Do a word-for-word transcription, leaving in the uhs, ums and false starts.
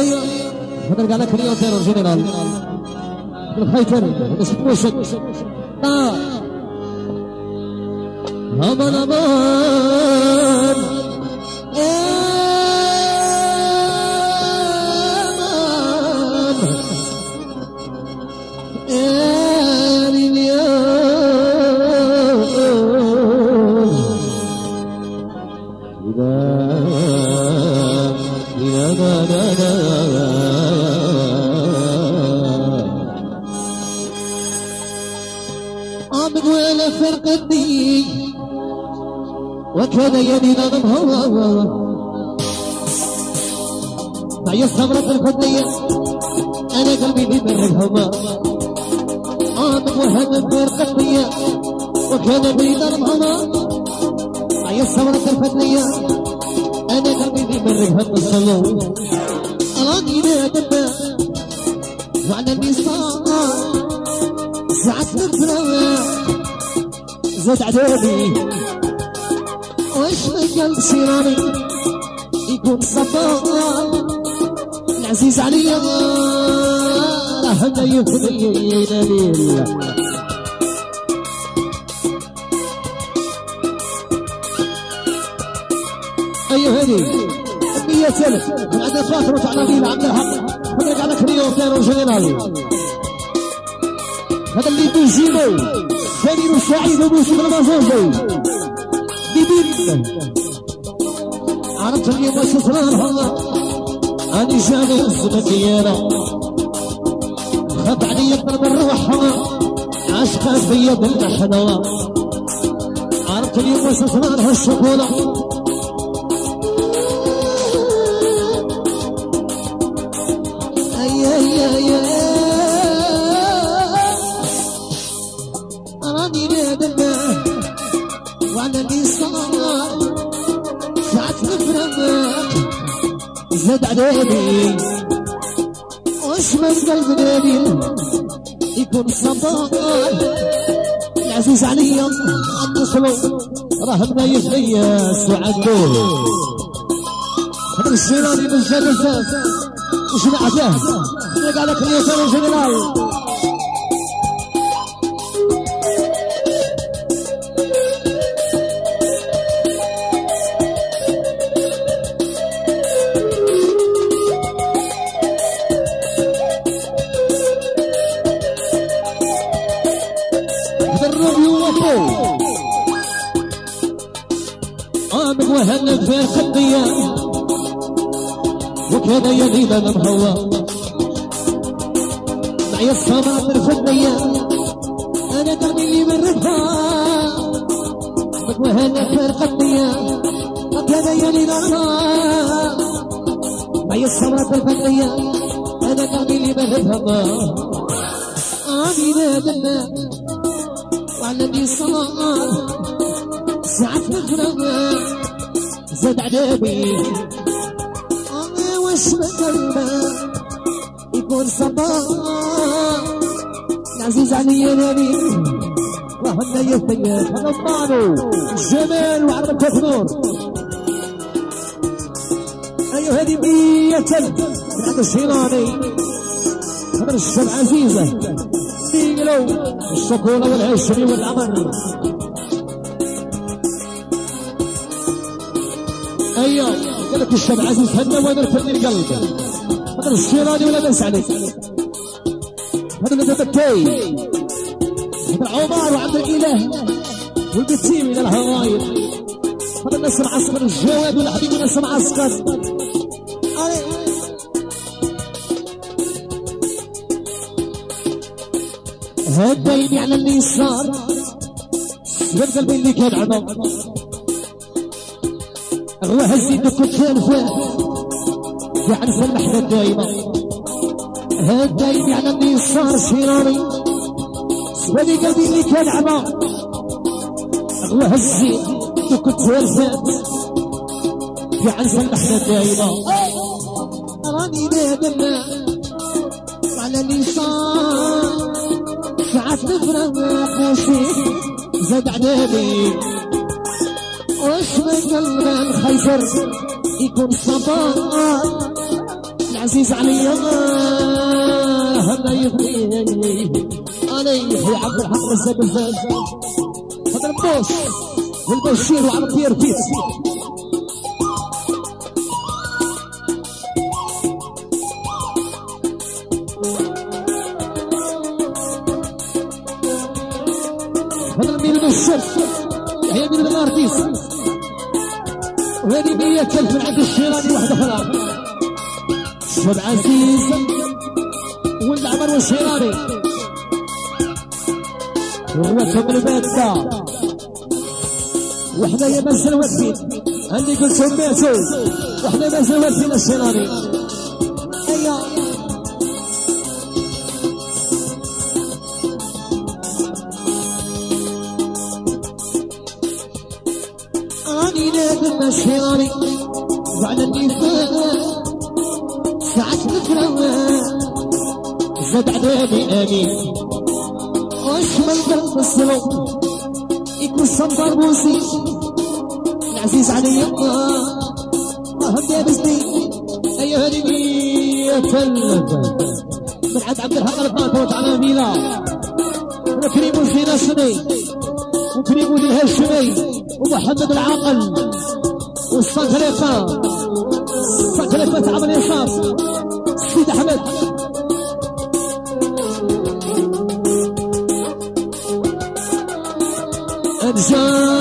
ايوه هنرجع لك ريو تاني جنرال الخيتر بس موشك طار امان امان فرقتني وكان يدي نظمها معي الصبرة الفضية أنا قلبي بيبرقها عامق وهم فرقتني وكان يدي نظمها معي الصبرة الفضية أنا قلبي بيبرقها بالصلو أراني نادمة وعلى الميزان ساعة نفرة زاد عذابي وش من قلب سيراني يكون صبار العزيز عليا هنا يهدي نبيل ايوه هدي مية سنة من عند فاطمة وعلى نبيل عبد الحق خليك على كريو كانوا جنرالي هذا اللي بيجيبه سمير وسعيد وموسى المازوزي بيبين عرفت اليوم اسرارها اني جاني الزمكيانة خد علي اكثر من روحها عاشقة فيا بالمحنة عرفت اليوم اسرارها الشوكولة اي اي اي اي أراني نادمة وعلى اللي صار ساعة نفرق زاد عذابي وش من قلب نبيل يكون صبار العزيز عليا عم نصلو راهبنا يفياس وعدول هذا الشيراني من جاب الفاس وجماعته نلقى لك اليسار الجنرال عامق وهلك في الخطية وكذا يغيب المهوى معي الصمات الفضية أنا قلبي مرتها عامق وهلك في الخطية وكذا يغيب المهوى معي الصمات الفضية أنا قلبي مرتها آمين بالله وعلى اللي صار ساعة نفرق زاد عذابي أنا وش من قلبه يكون صبار العزيز علي نبي وهنا يثير هنضمانو جمال وعرب التكنور أيوه هذه مية من عند الشيراني هذا الشب عزيزة بيقلو الشوكولة والعشري والعمر ايوه قال لك الشب عزيز هنا وين ركبني القلب هذا الشيراني ولا بنس عليك هذا اللي بكي هذا عمر وعبد الاله والبتيم الى الهوايل هذا الناس معسكر الجواد والحبيب الناس معسكر هذا اللي على اللي صار سبب قلبي اللي كان عمر روح الزيد كنت فيه في عرس المحنة دايما هذا اللي على اللي صار شيراني سبب قلبي اللي كان عمر روح الزيد كنت فيه في عرس المحنة دايما راني نادم على اللي صار ساعات نفرق وشي زاد عذابي وش من قلب الخيزر يكون صبار العزيز علي هلا يبني انا يحيى عبد الحق الزبزان هذا البوس والبشير وعلى بير بيس هذا الميلاد الشرف يحيى ميلاد الارتيس وهذه مية ألف من عند الشيراني وحده فراغ شاب عزيز ولد عمر والشيراني وهو كم المادة وحنا يا مازال واقفين عندي قلت سميتو وحنا مازال واقفين الشيراني ايا راني نادم الشيراني وعلى النفاق ساعة نفرق زاد عذابي امين واش من قلب الظلم يكون صنبر بوسي العزيز عليا هم دابزني ايها هذه مية ألف من عند عبد الحق الفاتوت على ميلا وكريم فينا سني وكريم الهاشمي ومحمد العاقل والصقلفة صقلفة عمل يسار سيد احمد انجاز